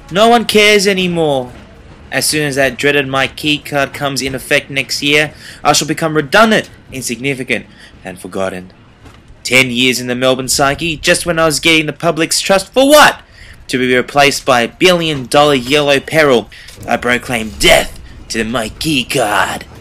No one cares anymore. As soon as that dreaded Myki card comes in effect next year, I shall become redundant, insignificant, and forgotten. 10 years in the Melbourne psyche, just when I was getting the public's trust for what? To be replaced by $1 billion yellow peril. I proclaim death to the Myki card.